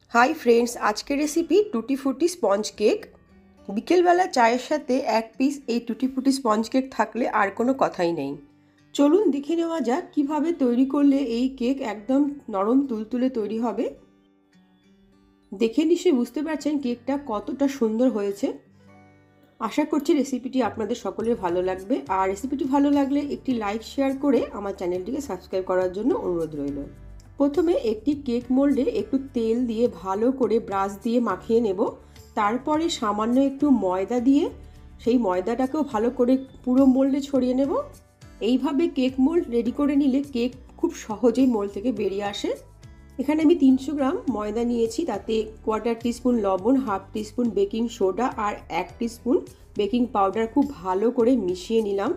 Hi friends, আজকের recipe টুটি ফুটি স্পঞ্জ কেক। বিকেলবেলা চায়ের সাথে এক পিস এই টুটি ফুটি স্পঞ্জ কেক থাকলে আর কোনো কথাই নেই। চলুন দেখে নেওয়া যাক কীভাবে তৈরি করলে এই কেক একদম নরম তুলতুলে তৈরি হবে। দেখে নিশ্চয়ই বুঝতে পারছেন কেকটা কতটা সুন্দর হয়েছে। আশা করছি রেসিপিটি আপনাদের সকলের ভালো লাগবে, আর রেসিপিটি ভালো লাগলে একটি লাইক শেয়ার করে আমার চ্যানেলটিকে সাবস্ক্রাইব করার জন্য অনুরোধ রইল। প্রথমে একটি কেক মোল্ডে একটু তেল দিয়ে ভালো করে ব্রাশ দিয়ে মাখিয়ে নেব। তারপরে সামান্য একটু ময়দা দিয়ে সেই ময়দাটাকেও ভালো করে পুরো মোল্ডে ছড়িয়ে নেব। এইভাবে কেক মোল্ড রেডি করে নিলে কেক খুব সহজেই মোল্ড থেকে বেরিয়ে আসে। এখানে আমি 300 গ্রাম ময়দা নিয়েছি, তাতে কোয়ার্টার টিস্পুন লবণ, হাফ টিস্পুন বেকিং সোডা আর 1 টিস্পুন বেকিং পাউডার খুব ভালো করে মিশিয়ে নিলাম।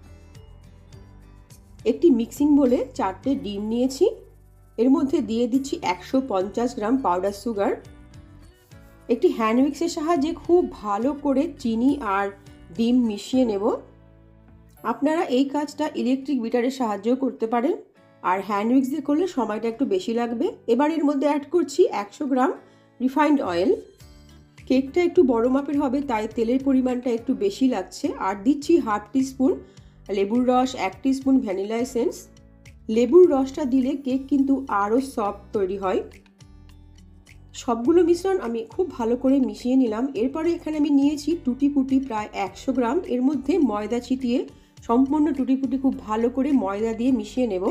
একটি মিক্সিং বোলে 4টে ডিম নিয়েছি, এর মধ্যে দিয়ে দিচ্ছি 150 গ্রাম পাউডার সুগার। একটি হ্যান্ড উইক্সের সাহায্যে খুব ভালো করে চিনি আর ডিম মিশিয়ে নেব। আপনারা এই কাজটা ইলেকট্রিক বিটারের সাহায্যেও করতে পারেন, আর হ্যান্ড উইক্স দিয়ে করলে সময়টা একটু বেশি লাগবে। এবার এর মধ্যে অ্যাড করছি 100 গ্রাম রিফাইন্ড অয়েল। কেকটা একটু বড় মাপের হবে, তাই তেলের পরিমাণটা একটু বেশি লাগছে। আর দিচ্ছি হাফ টিস্পুন লেবুর রস, 1 টিস্পুন ভ্যানিলা এসেন্স। লেবুর রসটা দিলে কেক কিন্তু আরও সফট তৈরি হয়। সবগুলো মিশ্রণ আমি খুব ভালো করে মিশিয়ে নিলাম। এরপরে এখানে আমি নিয়েছি টুটি ফুটি প্রায় 100 গ্রাম। এর মধ্যে ময়দা ছিটিয়ে সম্পূর্ণ টুটি ফুটি খুব ভালো করে ময়দা দিয়ে মিশিয়ে নেব।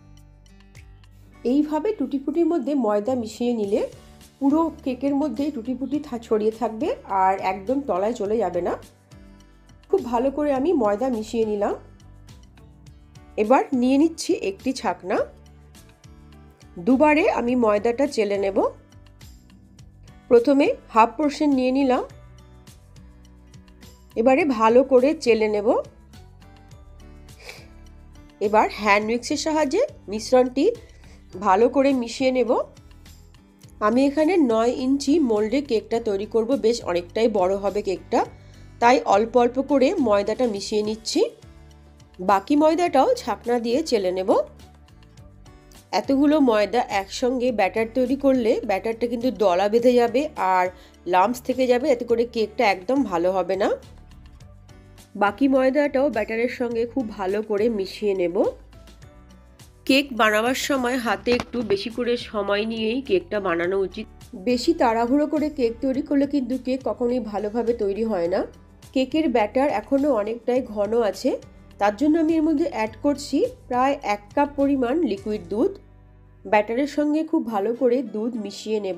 এইভাবে টুটি ফুটির মধ্যে ময়দা মিশিয়ে নিলে পুরো কেকের মধ্যে টুটি ফুটি ছড়িয়ে থাকবে আর একদম তলায় চলে যাবে না। খুব ভালো করে আমি ময়দা মিশিয়ে নিলাম। এবার নিয়ে নিচ্ছি একটি ছাকনা। দুবারে আমি ময়দাটা চেলে নেব। প্রথমে হাফ পোর্শন নিয়ে নিলাম, এবারে ভালো করে চেলে নেব। এবার হ্যান্ড উইক্সের সাহায্যে মিশ্রণটি ভালো করে মিশিয়ে নেব। আমি এখানে 9 ইঞ্চি মোল্ডে কেকটা তৈরি করব, বেশ অনেকটাই বড় হবে কেকটা, তাই অল্প অল্প করে ময়দাটা মিশিয়ে নিচ্ছি। বাকি ময়দাটাও ছাকনা দিয়ে চেলে নেব। এতগুলো ময়দা একসঙ্গে ব্যাটার তৈরি করলে ব্যাটারটা কিন্তু দলা বেঁধে যাবে আর লাম্পস থেকে যাবে, এতে করে কেকটা একদম ভালো হবে না। বাকি ময়দাটাও ব্যাটারের সঙ্গে খুব ভালো করে মিশিয়ে নেব। কেক বানাবার সময় হাতে একটু বেশি করে সময় নিয়েই কেকটা বানানো উচিত। বেশি তাড়াহুড়ো করে কেক তৈরি করলে কিন্তু কেক কখনোই ভালোভাবে তৈরি হয় না। কেকের ব্যাটার এখনও অনেকটাই ঘন আছে, তার জন্য আমি এর মধ্যে অ্যাড করছি প্রায় 1 কাপ পরিমাণ লিকুইড দুধ। ব্যাটারের সঙ্গে খুব ভালো করে দুধ মিশিয়ে নেব।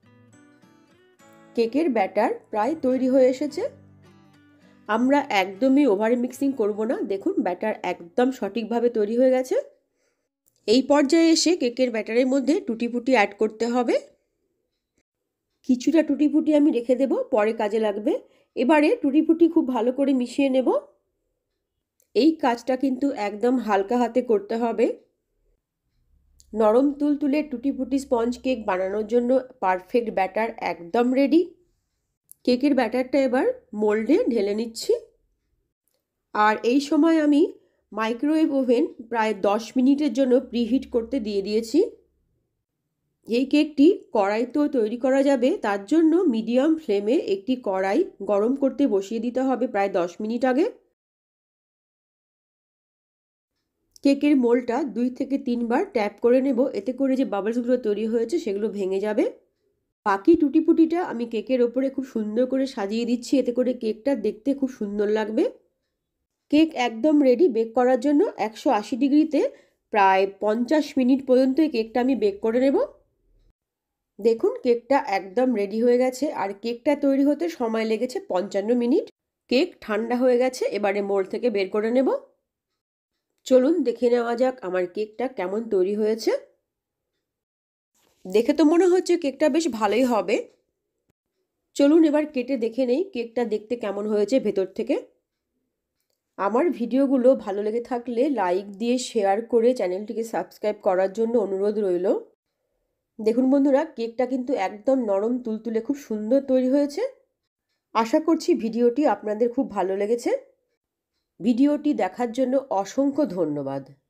কেকের ব্যাটার প্রায় তৈরি হয়ে এসেছে। আমরা একদমই ওভার মিক্সিং করব না। দেখুন ব্যাটার একদম সঠিকভাবে তৈরি হয়ে গেছে। এই পর্যায়ে এসে কেকের ব্যাটারের মধ্যে টুটি ফুটি অ্যাড করতে হবে। কিছুটা টুটি ফুটি আমি রেখে দেব, পরে কাজে লাগবে। এবারে টুটি ফুটি খুব ভালো করে মিশিয়ে নেব। এই কাজটা কিন্তু একদম হালকা হাতে করতে হবে। নরম তুলতুলে টুটি ফুটি স্পঞ্জ কেক বানানোর জন্য পারফেক্ট ব্যাটার একদম রেডি। কেকের ব্যাটারটা এবার মোল্ডে ঢেলে নিচ্ছি। আর এই সময় আমি মাইক্রোওয়েভ ওভেন প্রায় 10 মিনিটের জন্য প্রিহিট করতে দিয়ে দিয়েছি। এই কেকটি কড়াইতেও তৈরি করা যাবে, তার জন্য মিডিয়াম ফ্লেমে একটি কড়াই গরম করতে বসিয়ে দিতে হবে প্রায় 10 মিনিট আগে। কেকের মোল্ডটা 2 থেকে 3 বার ট্যাপ করে নেব, এতে করে যে বাবলসগুলো তৈরি হয়েছে সেগুলো ভেঙে যাবে। বাকি টুটি ফুটিটা আমি কেকের ওপরে খুব সুন্দর করে সাজিয়ে দিচ্ছি, এতে করে কেকটা দেখতে খুব সুন্দর লাগবে। কেক একদম রেডি। বেক করার জন্য 180 ডিগ্রিতে প্রায় 50 মিনিট পর্যন্ত এই কেকটা আমি বেক করে নেব। দেখুন কেকটা একদম রেডি হয়ে গেছে, আর কেকটা তৈরি হতে সময় লেগেছে 55 মিনিট। কেক ঠান্ডা হয়ে গেছে, এবারে মোল্ড থেকে বের করে নেব। চলুন দেখে নেওয়া যাক আমার কেকটা কেমন তৈরি হয়েছে। দেখে তো মনে হচ্ছে কেকটা বেশ ভালোই হবে। চলুন এবার কেটে দেখে নেই কেকটা দেখতে কেমন হয়েছে ভেতর থেকে। আমার ভিডিওগুলো ভালো লেগে থাকলে লাইক দিয়ে শেয়ার করে চ্যানেলটিকে সাবস্ক্রাইব করার জন্য অনুরোধ রইল। দেখুন বন্ধুরা, কেকটা কিন্তু একদম নরম তুলতুলে খুব সুন্দর তৈরি হয়েছে। আশা করছি ভিডিওটি আপনাদের খুব ভালো লেগেছে। ভিডিওটি দেখার জন্য অসংখ্য ধন্যবাদ।